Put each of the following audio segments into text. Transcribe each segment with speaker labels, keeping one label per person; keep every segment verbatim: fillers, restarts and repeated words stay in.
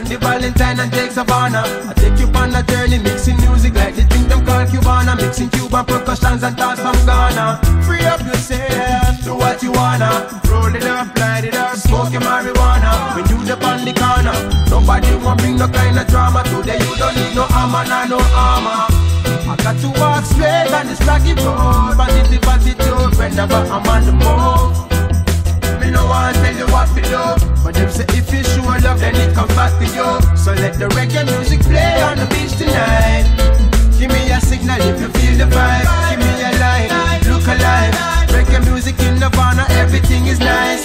Speaker 1: Randy Valentine and Jake Savona. I take you on a journey, mixing music like the thing them call Cubana. Mixing Cuban percussions and thoughts from Ghana. Free up yourself, do what you wanna. Roll it up, light it up, smoke your marijuana. When you up on the corner, nobody won't bring no kind of drama. Today you don't need no armor, nah, no armor. I got to walk straight on this rocky road. Positive attitude whenever I'm on the move. Me no want to tell you what to do, but them say if you show love then it comes back to you. So let the reggae music play on the beach tonight. Give me a signal if you feel the vibe. Give me a light, look alive. Reggae music in Havana, everything is nice.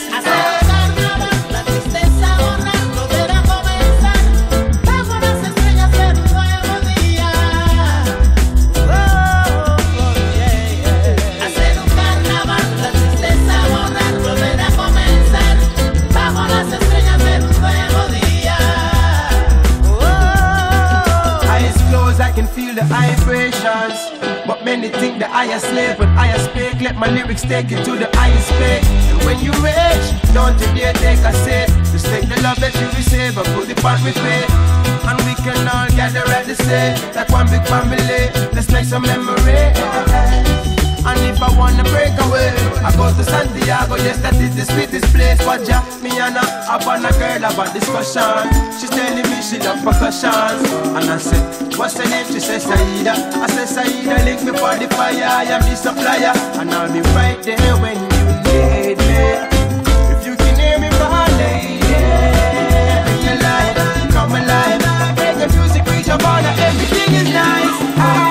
Speaker 1: Feel the vibrations, but many think that I am slave. When I speak, let my lyrics take you to the highest peak. And when you reach, don't you dare take a seat. Just take the love that you receive and put it on with faith. And we can all gather at the same, like one big family. Let's make some memory. And if I wanna break away, I go to Santiago. Yes, that is the sweetest place. Watch ya, me and her, I want a girl about discussion. She's telling me she love percussion. And I said, what's her name? She says Saida. I said Saida, link me for the fire. I am the supplier, and I'll be right there when you need me. If you can hear me, my lady, bring your light, come alive. Reggae music, reach your border, everything is nice. I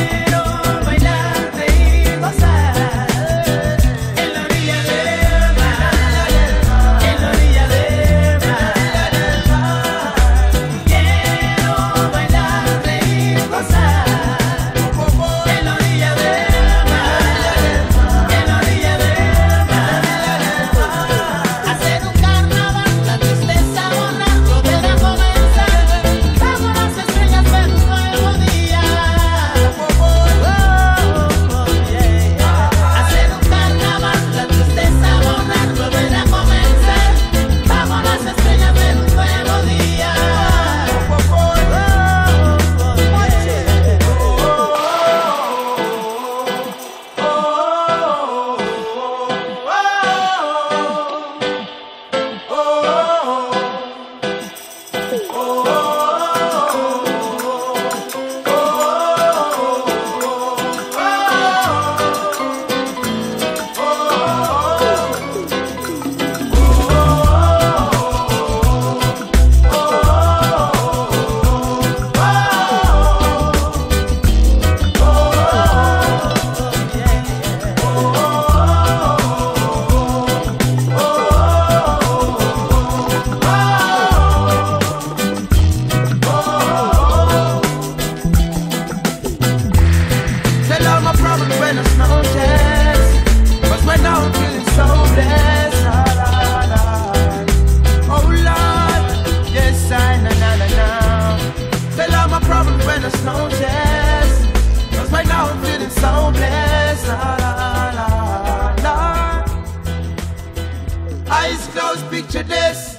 Speaker 1: eyes closed, picture this.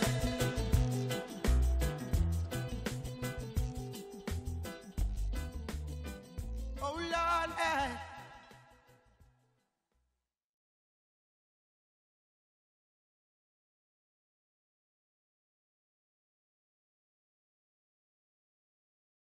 Speaker 1: Oh Lord, eh.